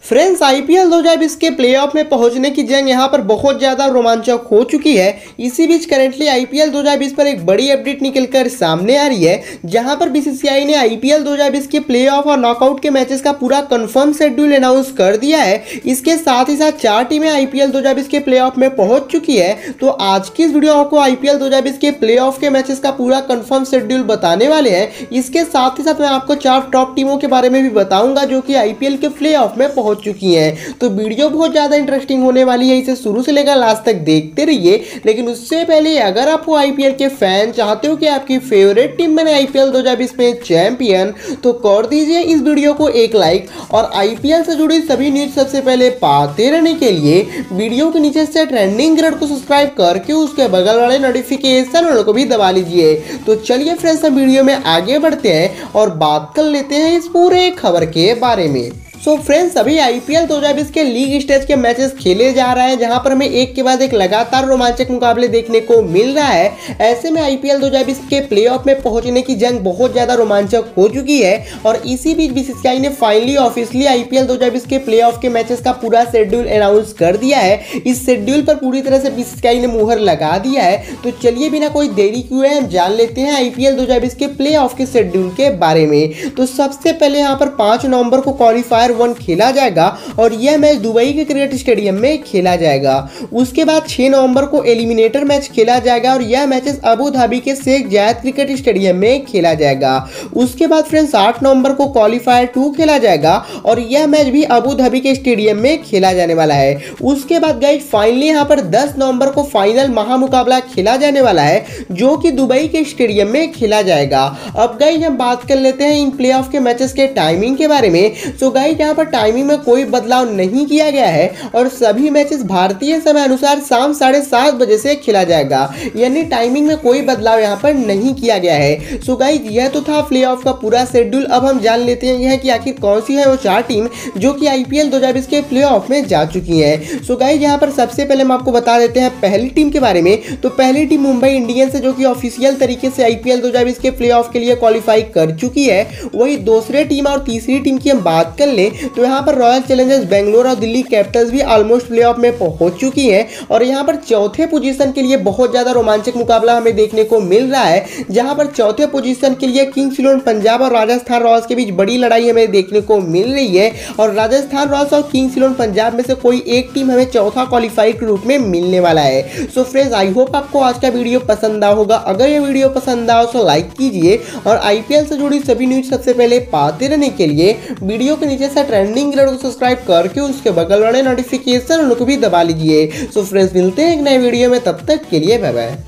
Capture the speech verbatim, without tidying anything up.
Friends, IPL दो हज़ार बीस के प्लेऑफ में पहुंचने की जंग यहां पर बहुत ज़्यादा रोमांचक हो चुकी है। इसी बीच करेंटली आईपीएल दो हज़ार बीस पर एक बड़ी अपडेट निकलकर सामने आ रही है, जहां पर बीसीसीआई ने आईपीएल दो हज़ार बीस के प्लेऑफ और नॉकआउट के मैचेस का पूरा कंफर्म शेड्यूल अनाउंस कर दिया है। इसके साथ ही साथ चार टीमें आईपीएल दो हज़ार बीस के प्लेऑफ में पहुंच चुकी है। तो आज की इस वीडियो आपको आईपीएल दो हज़ार बीस के प्लेऑफ के मैचेस का पूरा कंफर्म शेड्यूल बताने वाले हैं। इसके साथ ही साथ मैं आपको चार टॉप टीमों के बारे में भी बताऊंगा जो कि आईपीएल के प्लेऑफ में पहुंच चुकी हैं। तो वीडियो बहुत ज़्यादा इंटरेस्टिंग होने वाली है, इसे शुरू से लेकर लास्ट तक देखते रहिए। लेकिन उससे पहले अगर आप आईपीएल के फैन चाहते हो कि आपकी फेवरेट टीम बने आईपीएल दो हज़ार बीस में चैंपियन, तो कर दीजिए इस वीडियो को एक लाइक। और आईपीएल से जुड़ी सभी न्यूज सबसे पहले पाते रहने के लिए वीडियो के नीचे से ट्रेंडिंग ग्रेड को सब्सक्राइब करके उसके बगल वाले नोटिफिकेशन को भी दबा लीजिए। तो चलिए फ्रेंड्स, हम वीडियो में आगे बढ़ते हैं और बात कर लेते हैं इस पूरे खबर के बारे में। सो so फ्रेंड्स, अभी आईपीएल दो हज़ार बीस के लीग स्टेज के मैचेस खेले जा रहे हैं, जहां पर हमें एक के बाद एक लगातार रोमांचक मुकाबले देखने को मिल रहा है। ऐसे में आईपीएल दो हज़ार बीस के प्लेऑफ में पहुंचने की जंग बहुत ज़्यादा रोमांचक हो चुकी है। और इसी बीच बीसीसीआई ने फाइनली ऑफिशियली आईपीएल दो हज़ार बीस के प्लेऑफ के मैचेस का पूरा शेड्यूल अनाउंस कर दिया है। इस शेड्यूल पर पूरी तरह से बीसीसीआई ने मुहर लगा दिया है। तो चलिए बिना कोई देरी किए हम जान लेते हैं आईपीएल दो हज़ार बीस के प्लेऑफ के शेड्यूल के बारे में। तो सबसे पहले यहाँ पर पाँच नवंबर को क्वालिफायर वन खेला जाएगा और यह मैच दुबई के क्रिकेट स्टेडियम में खेला जाएगा। उसके बाद छह नवंबर को एलिमिनेटर मैच खेला जाएगा और यह मैचेस अबू धाबी के शेख जायद क्रिकेट स्टेडियम में खेला जाएगा। उसके बाद फ्रेंड्स आठ नवंबर को क्वालिफायर टू खेला जाएगा और यह मैच भी अबू धाबी के स्टेडियम में खेला जाने वाला है। उसके बाद गाइस फाइनली यहाँ पर दस नवंबर को फाइनल महामुकाबला खेला जाने वाला है, जो कि दुबई के स्टेडियम में खेला जाएगा। अब गाइस हम बात कर लेते हैं इन प्लेऑफ के मैचेस के टाइमिंग के बारे में। सो गाइस यहाँ पर टाइमिंग में कोई बदलाव नहीं किया गया है और सभी मैचेस भारतीय समय अनुसार शाम साढ़े सात बजे से खेला जाएगा, यानी टाइमिंग में कोई बदलाव यहाँ पर नहीं किया गया है। सो गाइस यह तो था प्लेऑफ का पूरा शेड्यूल। अब हम जान लेते हैं यह कि आखिर कौन सी है वो चार टीम जो कि आईपीएल दो हज़ार बीस के प्लेऑफ में जा चुकी है। सो गाइस यहाँ पर सबसे पहले हम आपको बता देते हैं पहली टीम के बारे में। तो पहली टीम मुंबई इंडियंस है, जो कि ऑफिशियल तरीके से आईपीएल दो हज़ार बीस के प्लेऑफ के लिए क्वालिफाई कर चुकी है। वही दूसरे टीम और तीसरी टीम की हम बात कर ले तो यहाँ पर रॉयल चैलेंजर्स बेंगलोर और दिल्ली कैपिटल्स भी ऑलमोस्ट प्लेऑफ में पहुंच चुकी हैं। और यहां पर चौथे पोजीशन के लिए बहुत ज्यादा रोमांचक मुकाबला हमें देखने को मिल रहा है, जहां पर चौथे पोजीशन के लिए किंग्स इलेवन पंजाब और राजस्थान रॉयल्स के बीच बड़ी लड़ाई हमें देखने को मिल रही है। और राजस्थान रॉयल्स और किंग्स इलेवन पंजाब में से कोई एक टीम हमें चौथा क्वालिफाइड के रूप में मिलने वाला है। सो फ्रेंड्स, आई होप आपको आज का वीडियो पसंद आया होगा। अगर ये वीडियो पसंद आया तो लाइक कीजिए और आईपीएल से जुड़ी सभी न्यूज सबसे पहले पाते रहने के लिए वीडियो के नीचे से ट्रेंडिंग ग्रेड को सब्सक्राइब करके उसके बगल वाले नोटिफिकेशन को भी दबा लीजिए। सो फ्रेंड्स, मिलते हैं एक नए वीडियो में, तब तक के लिए बाय बाय।